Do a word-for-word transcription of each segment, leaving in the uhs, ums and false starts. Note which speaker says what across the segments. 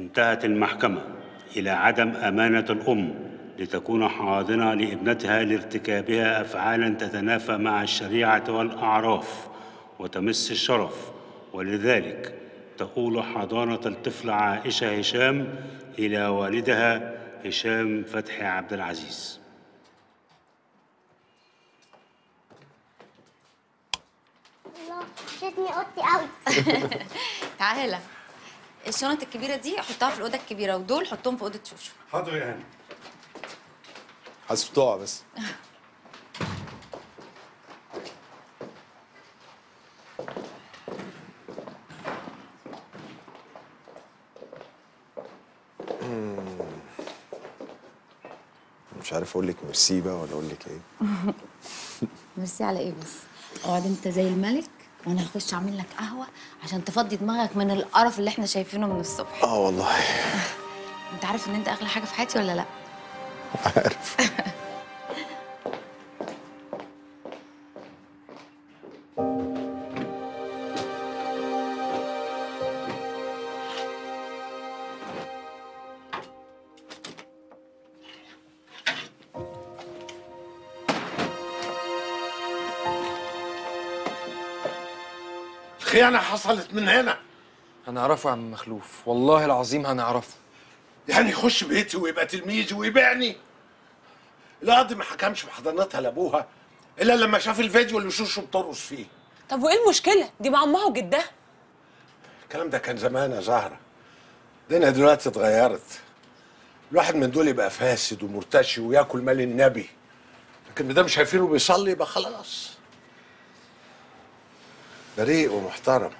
Speaker 1: انتهت المحكمة إلى عدم أمانة الأم لتكون حاضنة لابنتها لارتكابها أفعالاً تتنافى مع الشريعة والأعراف وتمس الشرف، ولذلك تؤول حضانة الطفلة عائشة هشام إلى والدها هشام فتحي عبد العزيز.
Speaker 2: الله، شدني اوضتي قوي.
Speaker 3: تعالى، الشنط الكبيره دي حطها في الاوضه الكبيره، ودول حطهم في اوضه شوشو.
Speaker 4: حاضر يا هاني.
Speaker 5: حاسس بتقع بس. مش عارف اقول لك ميرسي بقى ولا اقول لك ايه.
Speaker 3: ميرسي على ايه بس؟ اقعد انت زي الملك وانا هخش اعمل لك قهوه عشان تفضي دماغك من القرف اللي احنا شايفينه من الصبح.
Speaker 5: اه والله.
Speaker 3: انت عارف ان انت اغلى حاجه في حياتي ولا لا؟
Speaker 5: عارف.
Speaker 4: الخيانة حصلت من هنا.
Speaker 6: هنعرفه يا عم مخلوف، والله العظيم هنعرفه.
Speaker 4: يعني يخش بيتي ويبقى تلميذي ويبيعني؟ القاضي ما حكمش بحضانتها لابوها الا لما شاف الفيديو اللي شوشو بترقص فيه.
Speaker 7: طب وايه المشكله؟ دي مع امها وجدها.
Speaker 4: الكلام ده كان زمان يا زهره، الدنيا دلوقتي اتغيرت. الواحد من دول يبقى فاسد ومرتشي وياكل مال النبي، لكن ما دام شايفينه بيصلي يبقى خلاص. بريء ومحترم.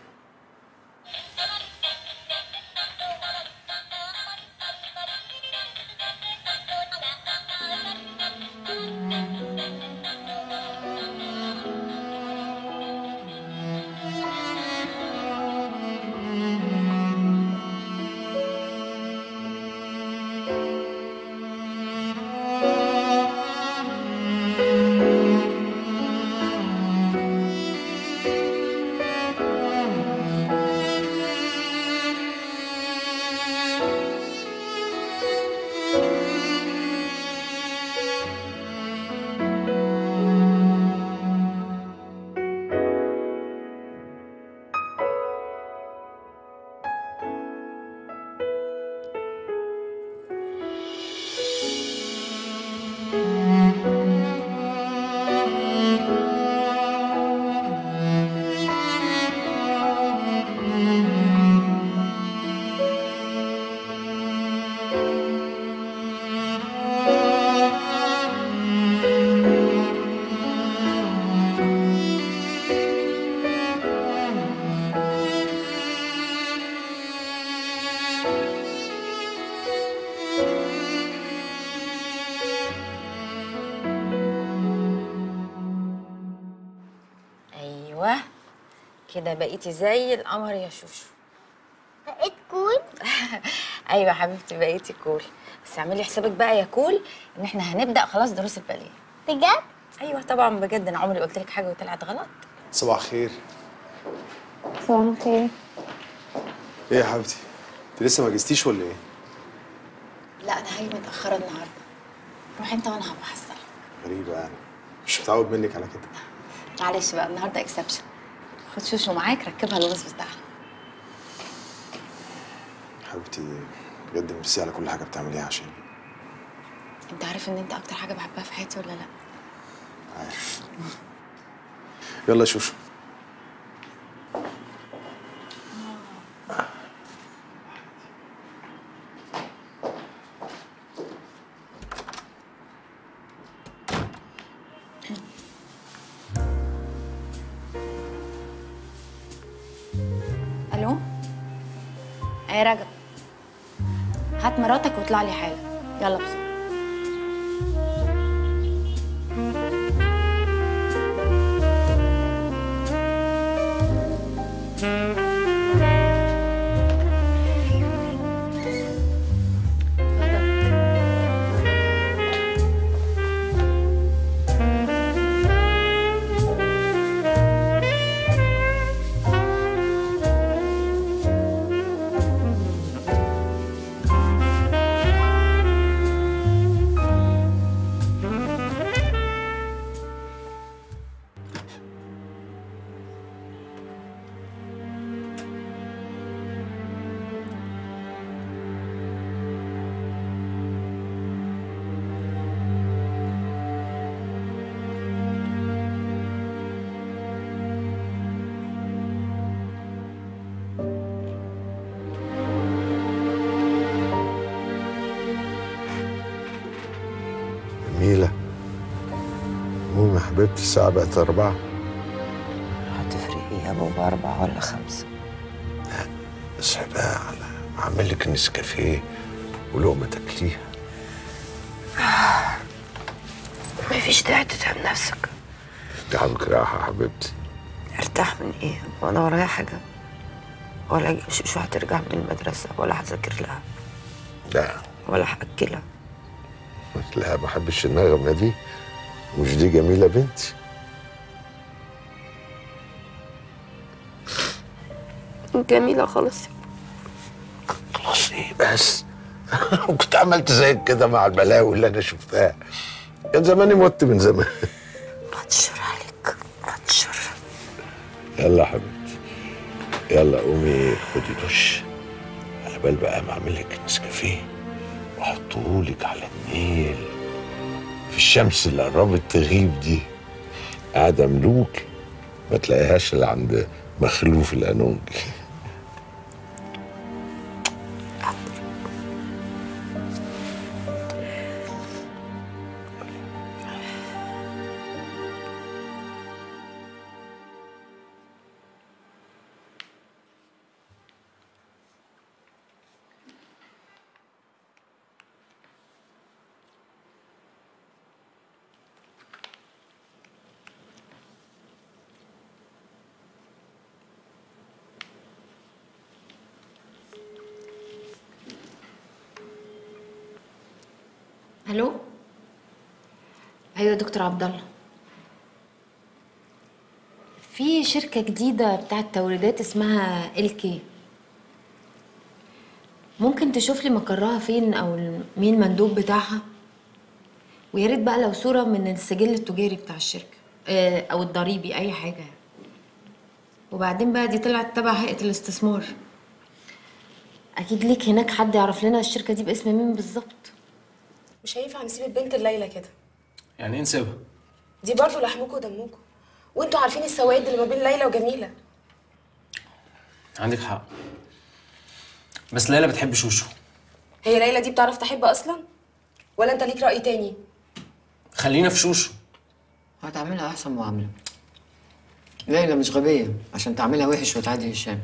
Speaker 3: ايوه كده بقيتي زي القمر يا شوشو.
Speaker 2: بقيت كول.
Speaker 3: ايوه حبيبتي بقيتي كول، بس اعملي حسابك بقى يا كول ان احنا هنبدا خلاص دروس الباليه.
Speaker 2: بجد؟
Speaker 3: ايوه طبعا بجد، انا عمري قلت لك حاجه وطلعت غلط.
Speaker 5: صباح الخير.
Speaker 2: صباح الخير.
Speaker 5: ايه يا حبيبتي؟ انت لسه ما جهزتيش ولا ايه؟
Speaker 3: لا انا هاجي متاخره النهارده. روح انت وانا هبقى احصلك.
Speaker 5: غريبه يعني، مش متعود منك على كده.
Speaker 3: معلش بقى النهارده اكسبشن. خد شوشو معاك ركبها الوظف بتاعها.
Speaker 5: حبيبتي بجد ميرسي على كل حاجه بتعمليها عشاني.
Speaker 3: انت عارف ان انت اكتر حاجه بحبها في حياتي ولا لا؟
Speaker 5: عارف. يلا يا شوشو.
Speaker 3: الو؟ ايه رجب؟ هات مراتك واطلع لي حالا، يلا بسرعه.
Speaker 4: حبيبتي الساعة بقت أربعة.
Speaker 8: هتفرق ايه يا بابا، أربعة ولا خمسة؟
Speaker 4: اصحي بقى على أعمل لك نسكافيه ولقمة تاكليها.
Speaker 8: مفيش داعي تتعب نفسك.
Speaker 4: تعبك راحة يا حبيبتي.
Speaker 8: ارتاح من ايه؟ وانا ورايا حاجة؟ ولا مش مش هترجع من المدرسة ولا هذاكر لها
Speaker 4: لا
Speaker 8: ولا هأكلها.
Speaker 4: لا، ما بحبش النغمة دي. مش دي جميلة بنتي؟
Speaker 8: جميلة خالص.
Speaker 4: خلاص ايه بس؟ كنت عملت زيك كده مع البلاوي اللي انا شفتها، كان زماني مت من زمان.
Speaker 8: بعد الشر عليك، بعد الشر.
Speaker 4: يلا يا حبيبتي، يلا قومي خدي دش، على بال بقى ما اعمل لك نسكافيه واحطهولك على النيل في الشمس اللي قربت تغيب دي، قاعده ملوك ما تلاقيهاش اللي عند مخلوف القانونجي.
Speaker 3: الو. ايوه دكتور عبد الله، في شركه جديده بتاعه توريدات اسمها ال كي، ممكن تشوف لي مقرها فين او مين المندوب بتاعها؟ ويا ريت بقى لو صوره من السجل التجاري بتاع الشركه او الضريبي، اي حاجه. وبعدين بقى دي طلعت تبع هيئه الاستثمار، اكيد ليك هناك حد يعرف لنا الشركه دي باسم مين بالظبط.
Speaker 9: مش هينفع نسيب البنت الليلة كده.
Speaker 6: يعني ايه نسيبها؟
Speaker 9: دي برضه لحمكم ودمكم، وانتوا عارفين السواد اللي ما بين ليلى وجميلة.
Speaker 6: عندك حق، بس ليلى بتحب شوشو.
Speaker 9: هي ليلى دي بتعرف تحب اصلا؟ ولا انت ليك رأي تاني؟
Speaker 6: خلينا في شوشو.
Speaker 10: هتعملها احسن معاملة. ليلى مش غبية عشان تعملها وحش وتعدي هشام.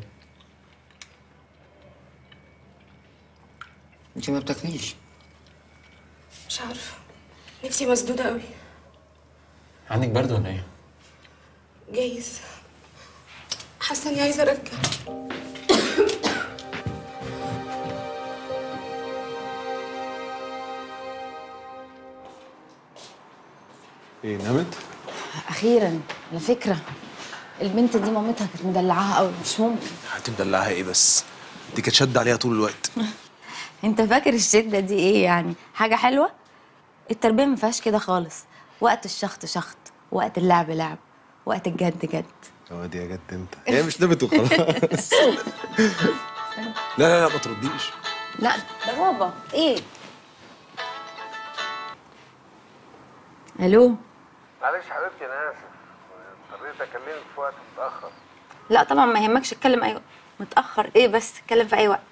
Speaker 10: انت ما بتاكليش.
Speaker 9: مش عارفة، نفسي مسدودة قوي.
Speaker 6: عندك برد ولا ايه؟
Speaker 9: جايز، حاسة اني عايزة ارجع.
Speaker 5: ايه نامت؟
Speaker 3: اخيرا. على فكره البنت دي مامتها كانت مدلعاها قوي، مش ممكن.
Speaker 5: هتمدلعها ايه بس؟ دي كانت شادة عليها طول الوقت.
Speaker 3: انت فاكر الشده دي ايه يعني؟ حاجه حلوه؟ التربيه ما فيهاش كده خالص. وقت الشخط شخط، وقت اللعب لعب، وقت الجد جد.
Speaker 5: اه دي يا جد انت، هي مش نامت وخلاص. لا لا لا ما ترديش.
Speaker 3: لا ده بابا. ايه؟ الو.
Speaker 4: معلش حبيبتي انا اسف، اضطريت اكلمك في وقت متاخر.
Speaker 3: لا طبعا ما يهمكش، اتكلم اي وقت. متاخر ايه بس؟ اتكلم في اي وقت.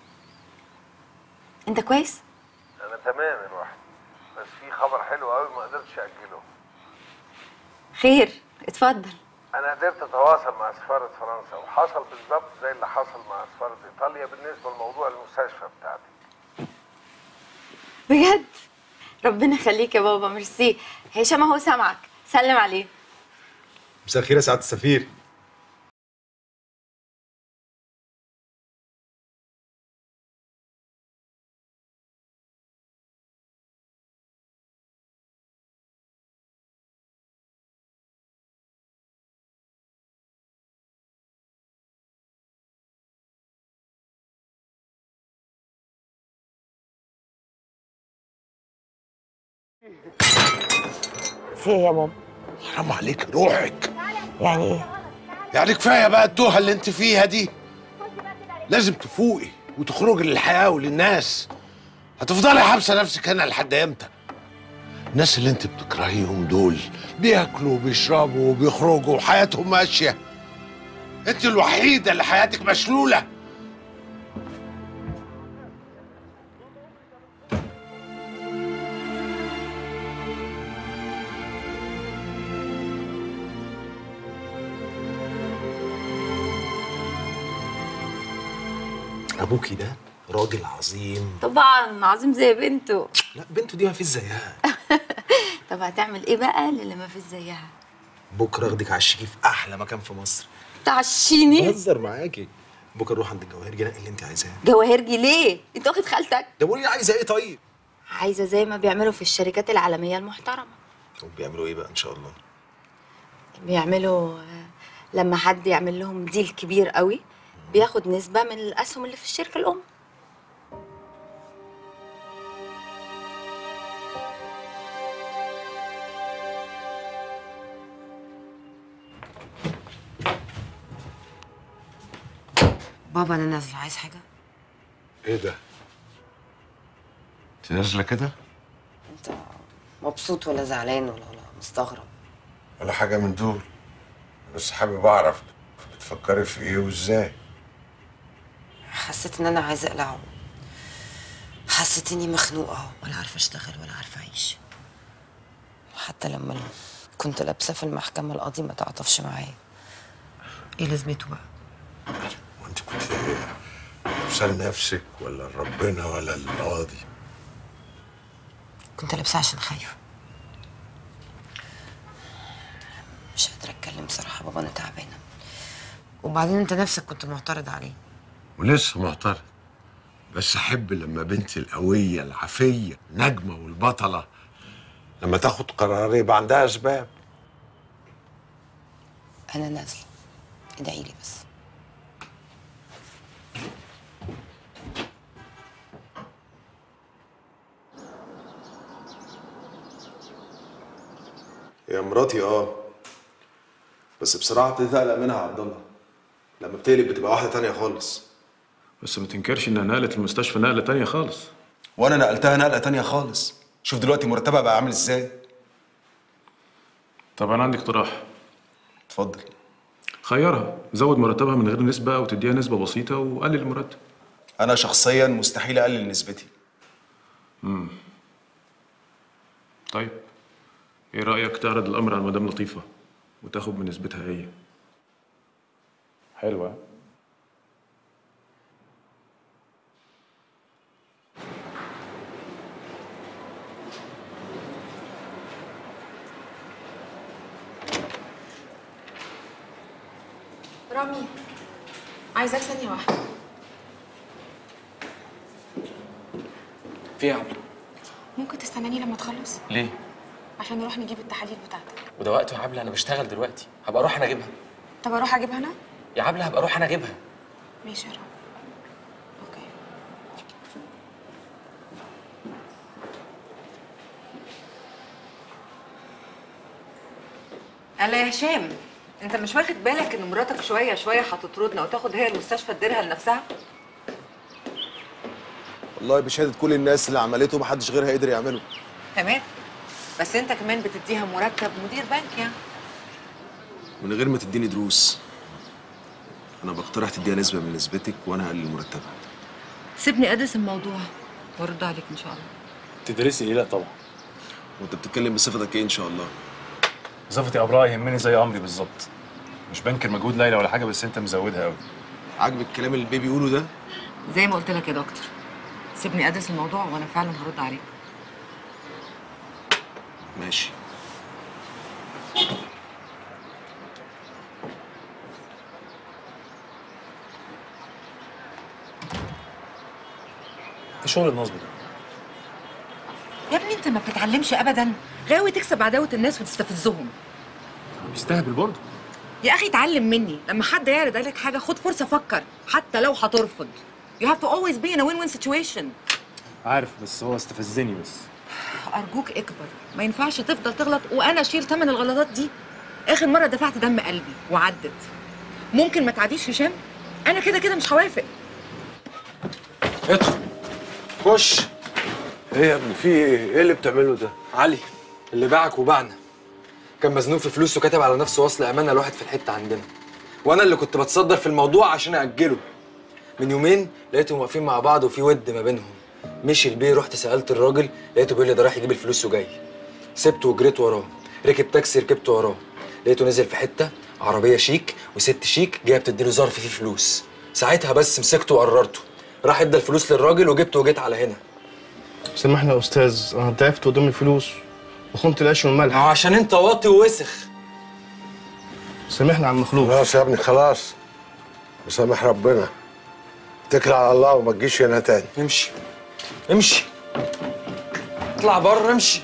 Speaker 3: انت كويس؟
Speaker 4: انا تمام يا روحي، بس في خبر حلو قوي ما قدرتش اجله.
Speaker 3: خير، اتفضل.
Speaker 4: انا قدرت اتواصل مع سفاره فرنسا، وحصل بالظبط زي اللي حصل مع سفاره ايطاليا بالنسبه لموضوع المستشفى بتاعتك.
Speaker 3: بجد؟ ربنا يخليك يا بابا، ميرسي. هشام اهو سامعك، سلم عليه.
Speaker 5: مساء الخير يا سعاده السفير.
Speaker 8: في ايه يا بابا؟
Speaker 4: حرام عليك روحك.
Speaker 8: يعني ايه؟
Speaker 4: يعني كفايه بقى التوهه اللي انت فيها دي، لازم تفوقي وتخرجي للحياه وللناس. هتفضلي حابسه نفسك هنا لحد امتى؟ الناس اللي انت بتكرهيهم دول بياكلوا وبيشربوا وبيخرجوا وحياتهم ماشيه، انت الوحيده اللي حياتك مشلوله.
Speaker 5: ابوكي ده راجل عظيم.
Speaker 8: طبعا عظيم زي بنته.
Speaker 5: لا بنته دي ما فيش زيها.
Speaker 8: طب هتعمل ايه بقى للي ما فيش زيها؟
Speaker 5: بكره اخدك عشيكي في احلى مكان في مصر.
Speaker 8: تعشيني؟
Speaker 5: بهزر معاكي. بكره نروح عند الجواهرجي نقي اللي انت عايزاه.
Speaker 8: جواهرجي ليه؟ انت واخد خالتك؟
Speaker 5: ده قولي عايزه ايه طيب؟
Speaker 8: عايزه زي ما بيعملوا في الشركات العالميه المحترمه.
Speaker 5: طب بيعملوا ايه بقى ان شاء الله؟
Speaker 8: بيعملوا آه، لما حد يعمل لهم ديل كبير قوي بياخد نسبه من الاسهم اللي في الشركه الام. بابا انا نازله، عايز حاجه؟
Speaker 4: ايه ده؟ انت نازله كده؟
Speaker 8: انت مبسوط ولا زعلان ولا ولا مستغرب؟
Speaker 4: ولا حاجه من دول، بس حابب اعرف بتفكري في ايه وازاي؟
Speaker 8: حسيت ان انا عايزه اقلعه. حسيت اني مخنوقه ولا عارفه اشتغل ولا عارفه اعيش. حتى لما كنت لابسه في المحكمه القاضي ما تعاطفش معايا. ايه لازمته بقى؟
Speaker 4: وانت كنت لابسه لنفسك ولا لربنا ولا للقاضي؟
Speaker 8: كنت لابسه عشان خايفه. مش قادره اتكلم بصراحه بابا، انا تعبانه. وبعدين انت نفسك كنت معترض عليه.
Speaker 4: ولسه معترض، بس احب لما بنتي القويه العافيه النجمه والبطله لما تاخد قرار يبقى عندها اسباب.
Speaker 8: انا نازله، ادعي لي بس.
Speaker 5: يا مراتي اه، بس بصراحه ابتديت اقلق منها يا عبد الله. لما بتقلب بتبقى واحده تانية خالص.
Speaker 11: بس ما تنكرش انها نقلت المستشفى نقله تانية خالص.
Speaker 5: وانا نقلتها نقله تانية خالص. شوف دلوقتي مرتبها بقى عامل ازاي.
Speaker 11: طب انا عندي اقتراح.
Speaker 5: اتفضل.
Speaker 11: خيرها، زود مرتبها من غير نسبه او تديها نسبه بسيطه وقلل المرتب.
Speaker 5: انا شخصيا مستحيل اقلل نسبتي.
Speaker 11: امم طيب ايه رايك تعرض الامر على مدام لطيفه وتاخد من نسبتها هي؟ حلوه.
Speaker 9: رامي، عايزاك ثانية واحدة.
Speaker 6: في ايه يا عبله؟
Speaker 9: ممكن تستناني لما تخلص؟
Speaker 6: ليه؟
Speaker 9: عشان نروح نجيب التحاليل بتاعتك.
Speaker 6: وده وقته يا عبله؟ انا بشتغل دلوقتي، هبقى اروح انا اجيبها.
Speaker 9: طب اروح اجيبها انا؟
Speaker 6: يا عبله هبقى اروح انا اجيبها.
Speaker 9: ماشي يا رامي. اوكي.
Speaker 10: قال يا هشام، انت مش واخد بالك ان مراتك شويه شويه هتطردنا وتاخد هي المستشفى تديرها لنفسها؟
Speaker 5: والله بشهاده كل الناس اللي عملته محدش غيرها قدر يعمله.
Speaker 10: تمام، بس انت كمان بتديها مرتب مدير بنك يعني.
Speaker 5: من غير ما تديني دروس. انا بقترح تديها نسبه من نسبتك وانا هقلل مرتبها.
Speaker 10: سيبني ادرس الموضوع وارد عليك ان شاء الله.
Speaker 11: تدرسي ايه؟ لا طبعا.
Speaker 5: وانت بتتكلم بصفتك ايه ان شاء الله؟
Speaker 11: صفتي ابراء يهمني زي عمري بالظبط. مش بنكر مجهود ليلى ولا حاجه، بس انت مزودها قوي.
Speaker 5: عاجبك الكلام اللي البيبي بيقوله ده؟
Speaker 10: زي ما قلت لك يا دكتور، سيبني ادرس الموضوع وانا فعلا هرد عليك.
Speaker 5: ماشي.
Speaker 11: ايه شغل النصب ده؟
Speaker 10: يا ابني انت ما بتتعلمش ابدا، غاوي تكسب عداوه الناس وتستفزهم.
Speaker 11: بيستهبل برضه.
Speaker 10: يا اخي اتعلم مني، لما حد يعرض عليك حاجه خد فرصه فكر حتى لو هترفض. You have to always be in a win-win situation.
Speaker 11: عارف، بس هو استفزني بس.
Speaker 10: ارجوك اكبر، ما ينفعش تفضل تغلط وانا اشيل ثمن الغلطات دي. اخر مره دفعت دم قلبي وعدت. ممكن ما تعديش هشام؟ انا كده كده مش هوافق.
Speaker 6: ادخل. خش.
Speaker 4: ايه يا ابني في ايه؟ ايه اللي بتعمله ده؟
Speaker 6: علي اللي باعك وباعنا كان مزنوق في فلوس وكتب على نفسه وصل امانه لواحد في الحته عندنا، وانا اللي كنت بتصدر في الموضوع عشان اجله. من يومين لقيتهم واقفين مع بعض وفي ود ما بينهم. مشي البيه، رحت سالت الراجل لقيته بيقول لي ده رايح يجيب الفلوس وجاي. سبته وجريت وراه، ركب تاكسي ركبت وراه، لقيته نزل في حته عربيه شيك وست شيك جايه بتديله ظرف فيه فلوس. ساعتها بس مسكته وقررته، راح ادى الفلوس للراجل وجبت وجيت على هنا.
Speaker 12: سامحني يا استاذ، انا ضعفت قدام الفلوس وخنت العيش والملح.
Speaker 6: ما هو عشان انت واطي ووسخ.
Speaker 12: سامحني يا عم مخلوق.
Speaker 4: خلاص يا ابني خلاص، مسامح ربنا. اتكل على الله وما تجيش هنا تاني.
Speaker 6: امشي امشي، اطلع بره امشي.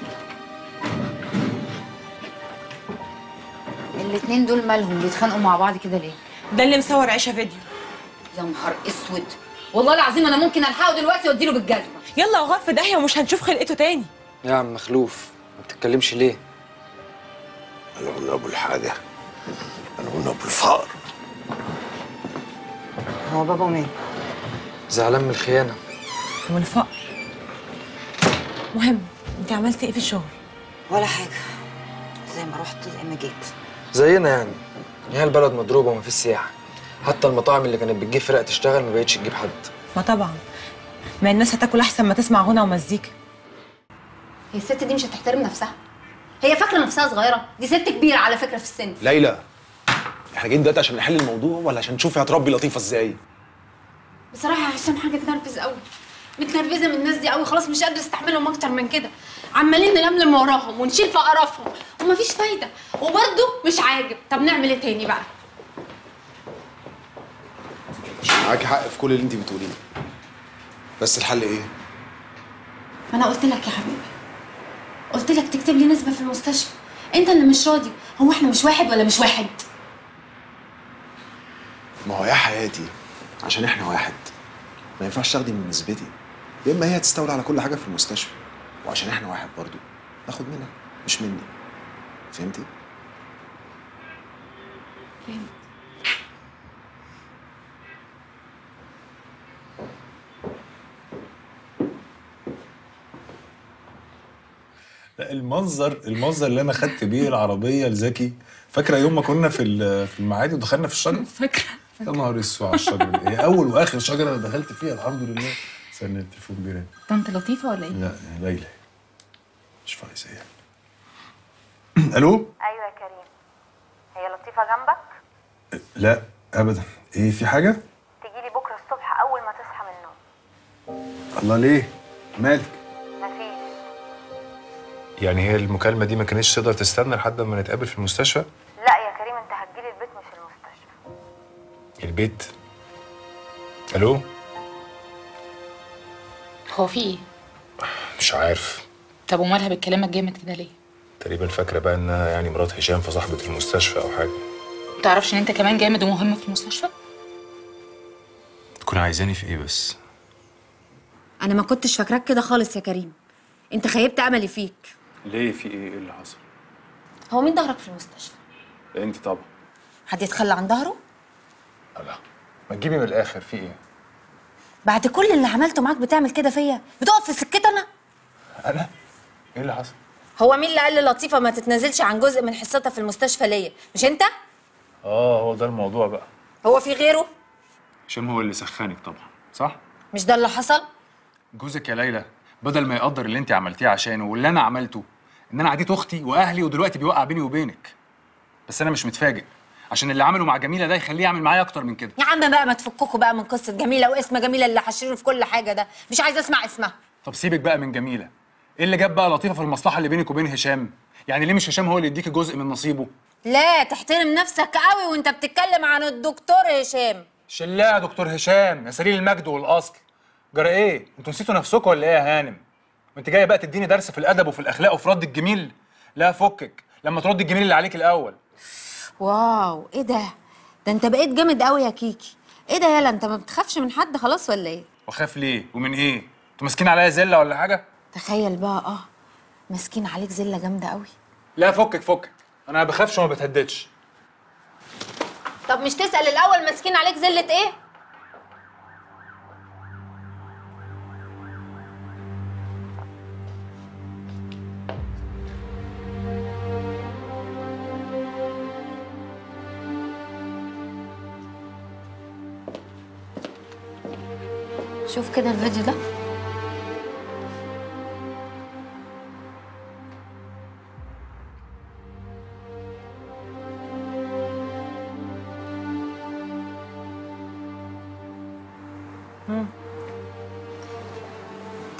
Speaker 10: الاتنين دول مالهم بيتخانقوا مع بعض كده ليه؟
Speaker 7: ده اللي مصور عيشه فيديو.
Speaker 10: يا نهار اسود، والله العظيم انا ممكن الحقه دلوقتي واديله بالجزمه.
Speaker 7: يلا وغار في داهيه ومش هنشوف خلقته تاني.
Speaker 6: يا عم مخلوف ما بتتكلمش ليه؟
Speaker 4: انا قلنا ابو الحاجه، انا قلنا ابو الفقر.
Speaker 10: هو بابا مين؟
Speaker 6: زعلان من الخيانه
Speaker 7: والفقر. مهم، انت عملتي ايه في الشغل؟
Speaker 8: ولا حاجه، زي ما رحت زي ما جيت.
Speaker 6: زينا يعني. هي البلد مضروبه ومفيش سياحه، حتى المطاعم اللي كانت بتجيب فرق تشتغل ما بقتش تجيب حد.
Speaker 7: ما طبعا، ما الناس هتاكل احسن ما تسمع غنى ومزيكا.
Speaker 10: هي الست دي مش هتحترم نفسها؟ هي فاكره نفسها صغيره؟ دي ست كبيره على فكره في السن.
Speaker 5: ليلى، احنا جايين دلوقتي عشان نحل الموضوع ولا عشان نشوفي هتربي لطيفه ازاي؟
Speaker 10: بصراحه يا هشام حاجه تنرفز قوي. متنرفزه من الناس دي قوي، خلاص مش قادره استحملهم اكتر من كده. عمالين نلملم وراهم ونشيل في قرفهم ومفيش فايده، وبرده مش عاجب. طب نعمل ايه تاني بقى؟
Speaker 5: معاكي حق في كل اللي انت بتقوليه، بس الحل ايه؟
Speaker 10: ما انا قلت لك يا حبيبي، قلت لك تكتب لي نسبه في المستشفى. انت اللي مش راضي. هو احنا مش واحد ولا مش واحد؟
Speaker 5: ما هو يا حياتي عشان احنا واحد ما ينفعش تاخدي من نسبتي، يا اما هي هتستولي على كل حاجه في المستشفى، وعشان احنا واحد برضو ناخد منها مش مني. فهمتي؟
Speaker 10: فهمت.
Speaker 11: لا المنظر المنظر اللي انا خدت بيه العربيه لزكي، فاكره يوم ما كنا في في المعادي ودخلنا في الشجره؟
Speaker 7: فاكره.
Speaker 11: يا نهار اسود على الشجره دي، هي اول واخر شجره انا دخلت فيها الحمد لله. استنى التليفون بيرن.
Speaker 10: طنط لطيفه ولا ايه؟
Speaker 11: لا ليلى مش فايزه يعني. الو؟
Speaker 13: ايوه يا كريم، هي لطيفه جنبك؟
Speaker 11: لا ابدا. ايه في حاجه؟
Speaker 13: تجيلي بكره الصبح اول ما تصحى من النوم.
Speaker 11: الله ليه؟ مالك؟
Speaker 13: مفيش.
Speaker 11: يعني هي المكالمه دي ما كانتش تقدر تستنى لحد ما نتقابل في المستشفى؟
Speaker 13: لا يا كريم، انت هتجيلي البيت مش المستشفى.
Speaker 11: البيت؟ الو؟
Speaker 14: هو في ايه؟
Speaker 11: مش عارف.
Speaker 14: طب ومالها بتكلمك جامد كده ليه؟
Speaker 11: تقريبا فاكره بقى انها يعني مرات هشام فصاحبه المستشفى او حاجه.
Speaker 14: متعرفش ان انت كمان جامد ومهم في المستشفى؟
Speaker 11: تكون عايزاني في ايه بس؟
Speaker 3: انا ما كنتش فاكراك كده خالص يا كريم. انت خيبت املي فيك.
Speaker 11: ليه في ايه؟ ايه اللي حصل؟
Speaker 3: هو مين ظهرك في المستشفى؟
Speaker 11: انت طبعا.
Speaker 3: حد يتخلى عن ظهره؟
Speaker 11: لا ما تجيبي من الاخر، في ايه؟
Speaker 3: بعد كل اللي عملته معاك بتعمل كده فيا؟ بتقف في سكتي انا؟
Speaker 11: انا؟ ايه اللي حصل؟
Speaker 3: هو مين اللي قال للطيفه ما تتنازلش عن جزء من حصتها في المستشفى ليا؟ مش انت؟
Speaker 11: اه هو ده الموضوع بقى.
Speaker 3: هو في غيره؟
Speaker 11: هشام هو اللي سخنك طبعا، صح؟
Speaker 3: مش ده اللي حصل؟
Speaker 11: جوزك يا ليلى بدل ما يقدر اللي انت عملتيه عشانه واللي انا عملته، ان انا عديت اختي واهلي ودلوقتي بيوقع بيني وبينك. بس انا مش متفاجئ، عشان اللي عمله مع جميله ده يخليه يعمل معايا اكتر من كده.
Speaker 3: يا عم بقى ما تفككوا بقى من قصه جميله واسم جميله اللي حشرينه في كل حاجه ده، مش عايزه اسمع اسمها.
Speaker 11: طب سيبك بقى من جميله. ايه اللي جاب بقى لطيفه في المصلحه اللي بينك وبين هشام؟ يعني ليه مش هشام هو اللي يديكي جزء من نصيبه؟
Speaker 3: لا تحترم نفسك قوي وانت بتتكلم عن الدكتور هشام.
Speaker 11: شلاء يا دكتور هشام يا سليل المجد والاصل. جرى ايه؟ انتوا نسيتوا نفسكم ولا ايه يا هانم؟ وانت جايه بقى تديني درس في الادب وفي الاخلاق وفي رد الجميل؟ لا فكك، لما ترد الجميل اللي عليك الاول.
Speaker 3: واو ايه ده؟ ده انت بقيت جامد قوي يا كيكي. ايه ده يالا، انت ما بتخافش من حد خلاص ولا ايه؟
Speaker 11: واخاف ليه؟ ومن ايه؟ انتوا ماسكين عليا زله ولا حاجه؟
Speaker 3: تخيل بقى اه ماسكين عليك زله جامده قوي.
Speaker 11: لا فكك فكك، انا ما بخافش وما بتهددش.
Speaker 3: طب مش تسأل الاول ماسكين عليك زله ايه؟ شوف كده الفيديو ده. مم.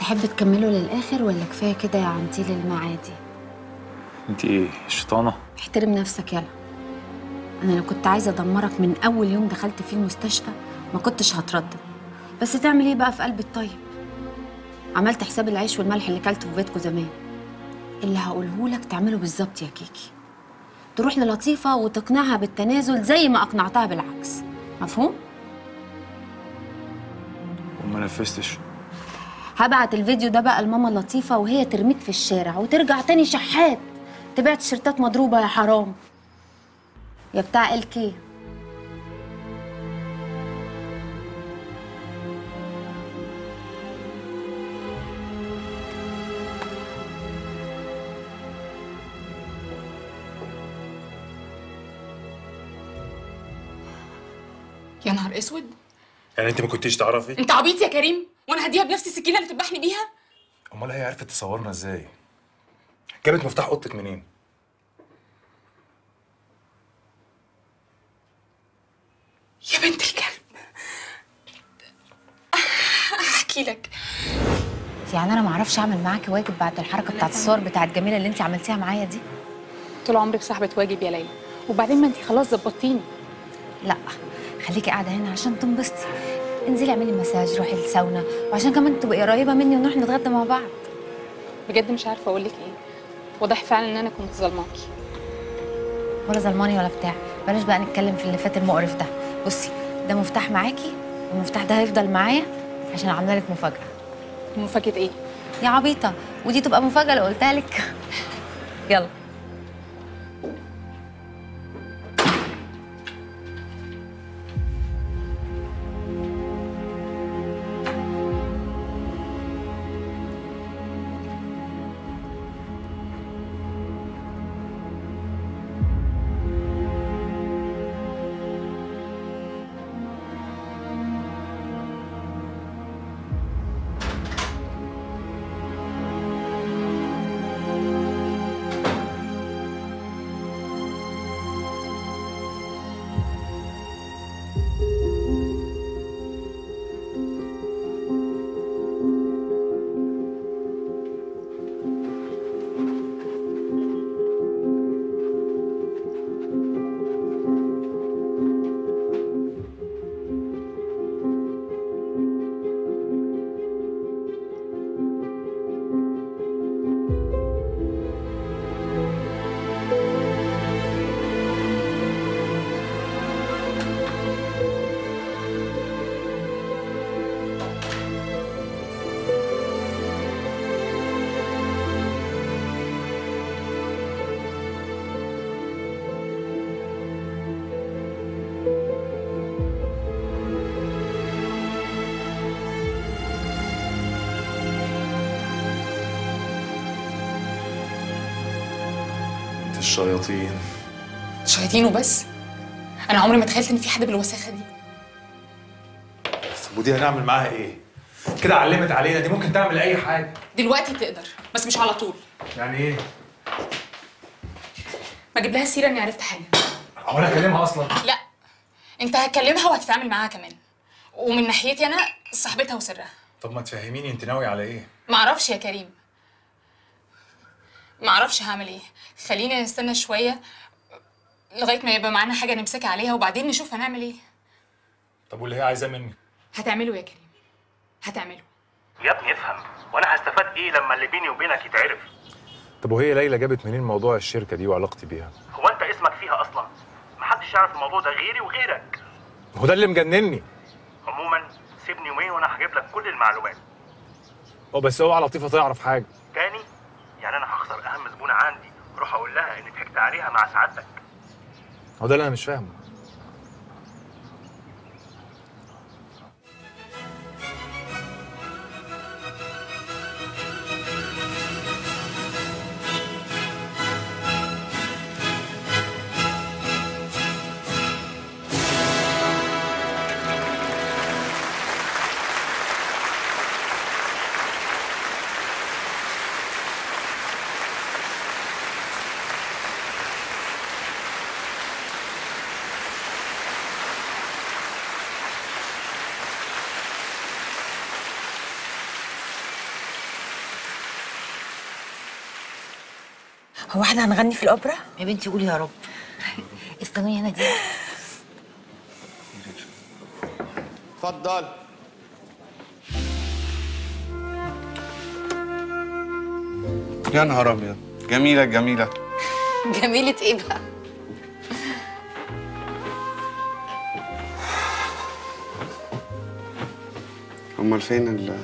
Speaker 3: تحب تكمله للاخر ولا كفايه كده يا عنتيل المعادي؟
Speaker 11: انت ايه شيطانه؟
Speaker 3: احترم نفسك يلا. انا لو كنت عايزه ادمرك من اول يوم دخلت فيه المستشفى ما كنتش هتردد، بس تعمل ايه بقى في قلب الطيب؟ عملت حساب العيش والملح اللي كلته في بيتكم زمان. اللي هقوله لك تعمله بالظبط يا كيكي. تروح للطيفه وتقنعها بالتنازل زي ما اقنعتها بالعكس. مفهوم؟
Speaker 11: وما نفذتش.
Speaker 3: هبعت الفيديو ده بقى لماما لطيفه وهي ترميك في الشارع وترجع تاني شحات تبيع تيشيرتات مضروبه يا حرام يا بتاع الكي.
Speaker 14: يا نهار اسود.
Speaker 11: يعني انت ما كنتيش تعرفي؟
Speaker 14: انت عبيط يا كريم، وانا هديها بنفس السكينه اللي تذبحني بيها؟
Speaker 11: امال هي عرفت تصورنا ازاي؟ جابت مفتاح اوضتك منين؟
Speaker 14: يا بنت الكلب. احكي لك.
Speaker 3: يعني انا ما اعرفش اعمل معاكي واجب بعد الحركه بتاعت الصور بتاعت جميله اللي انت عملتيها معايا دي؟
Speaker 14: طول عمرك صاحبه واجب يا ليلى، وبعدين ما انت خلاص ظبطتيني.
Speaker 3: لا خليكي قاعده هنا عشان تنبسطي. انزلي اعملي مساج، روحي الساونا، وعشان كمان تبقي قريبه مني ونروح نتغدى مع بعض.
Speaker 14: بجد مش عارفه اقول لك ايه. واضح فعلا ان انا كنت ظلماكي.
Speaker 3: ولا ظلماني ولا بتاع. بلاش بقى نتكلم في اللي فات المقرف ده. بصي ده مفتاح معاكي والمفتاح ده هيفضل معايا عشان عامله لك مفاجاه.
Speaker 14: مفاجاه ايه
Speaker 3: يا عبيطه؟ ودي تبقى مفاجاه لو قلتها لك. يلا.
Speaker 11: الشياطين.
Speaker 14: شياطين وبس؟ انا عمري ما تخيلت ان في حد بالوساخه دي.
Speaker 11: طب ودي هنعمل معاها ايه؟ كده علمت علينا، دي ممكن تعمل اي حاجه.
Speaker 14: دلوقتي تقدر بس مش على طول.
Speaker 11: يعني ايه؟
Speaker 14: ما اجيب لها سيره اني عرفت حاجه.
Speaker 11: هو انا اكلمها اصلا؟
Speaker 14: لا انت هتكلمها وهتتعامل معاها كمان، ومن ناحيتي انا صاحبتها وسرها.
Speaker 11: طب ما تفهميني انت ناوي على ايه؟
Speaker 14: معرفش يا كريم، معرفش هعمل ايه. خلينا نستنى شويه لغايه ما يبقى معانا حاجه نمسكها عليها وبعدين نشوف هنعمل ايه.
Speaker 11: طب واللي هي عايزاه مني؟
Speaker 14: هتعمله يا كريم، هتعمله.
Speaker 15: يا ابني افهم، وانا هستفاد ايه لما اللي بيني وبينك يتعرف؟
Speaker 11: طب وهي ليلى جابت منين موضوع الشركه دي وعلاقتي بيها؟
Speaker 15: هو انت اسمك فيها اصلا؟ محدش يعرف الموضوع ده غيري وغيرك.
Speaker 11: هو ده اللي مجنني.
Speaker 15: عموما سيبني يومين وانا هجيب لك كل المعلومات.
Speaker 11: اه بس اوعى لطيفه تعرف حاجه.
Speaker 15: تاني؟ يعني انا هخسر اهم زبونه عندي واروح اقول لها اني ضحكت عليها مع سعادتك.
Speaker 11: هو ده اللي انا مش فاهمه.
Speaker 7: هو احنا هنغني في الاوبرا؟
Speaker 8: يا بنتي قولي يا رب. استنوني هنا دي.
Speaker 12: اتفضل. يا نهار ابيض، جميله جميله.
Speaker 14: جميلة ايه بقى؟
Speaker 12: امال فين ال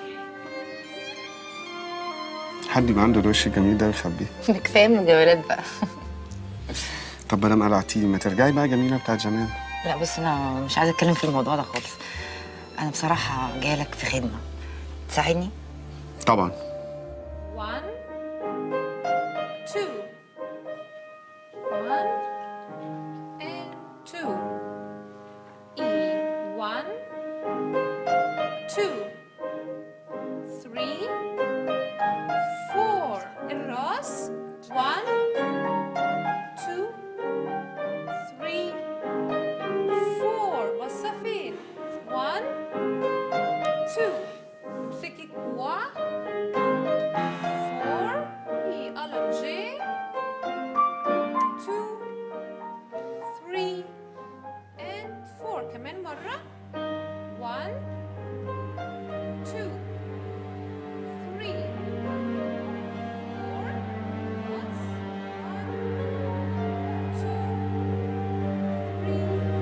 Speaker 12: حد يبقى عنده الوش الجميل ده ويخبيه؟
Speaker 8: كفايه من الجمالات بقى.
Speaker 12: طب ما دام قلعتيه ما ترجعي بقى جميله بتاعت زمان.
Speaker 8: لا بص انا مش عايزه اتكلم في الموضوع ده خالص. انا بصراحه جايه لك في خدمه. تساعدني؟
Speaker 12: طبعا.
Speaker 10: One, two. One and two. E. One, two, three, four. الراس. One, two, three, four. بصة فين؟ One, two. امسكي كوع. Four. E. allongé. Two, three, and four. كمان مرة. One, two, three, four. Once. One, two, three.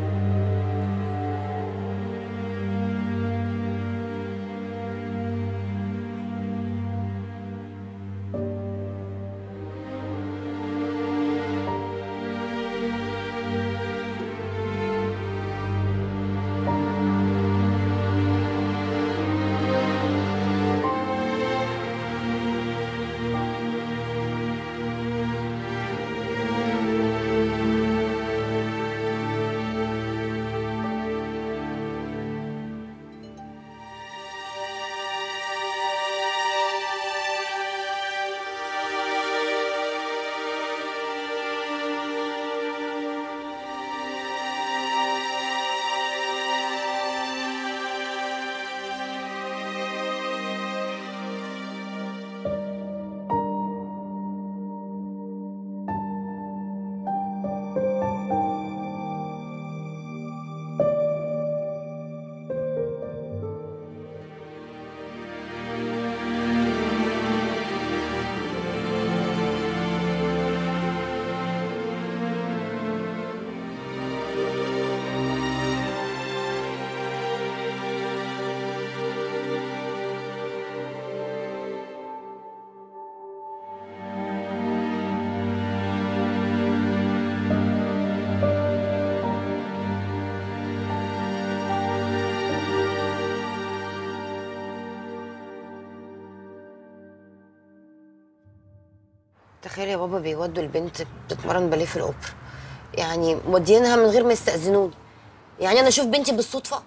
Speaker 8: تخيل يا بابا بيودوا البنت بتتمرن باليه في الاوبرا، يعني مودينها من غير ما يستأذنوني. يعني انا اشوف بنتي بالصدفه؟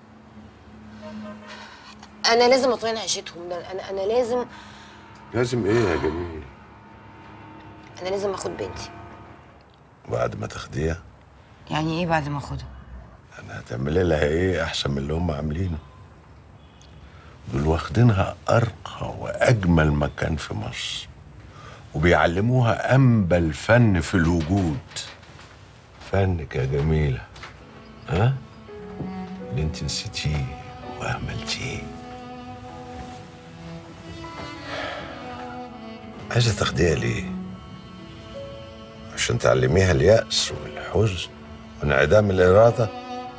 Speaker 8: انا لازم اطمن عيشتهم ده. انا انا لازم
Speaker 4: لازم ايه يا جميل؟
Speaker 8: انا لازم اخد بنتي.
Speaker 4: بعد ما تاخديها؟
Speaker 8: يعني ايه بعد ما اخدها؟
Speaker 4: انا هتعملي لها ايه احسن من اللي هم عاملينه؟ دول واخدينها ارقى واجمل مكان في مصر، وبيعلموها انبل فن في الوجود. فنك يا جميله، ها؟ اللي انت نسيتيه واهملتيه. عايزه تاخديها ليه؟ عشان تعلميها اليأس والحزن وانعدام الإرادة؟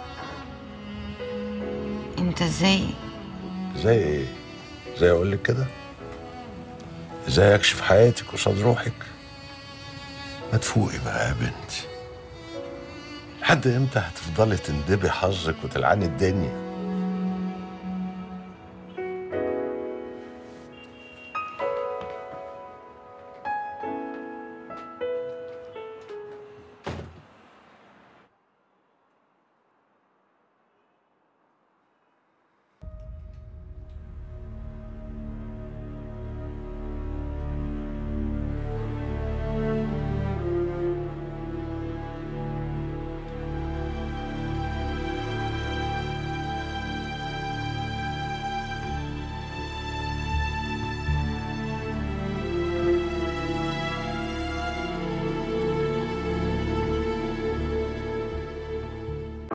Speaker 8: انت ازاي؟
Speaker 4: زي ايه؟ زي اقول لك كده؟ ازاي اكشف حياتك قصاد روحك؟ ما تفوقي بقى يا بنتي. لحد امتى هتفضلي تندبي حظك وتلعني الدنيا؟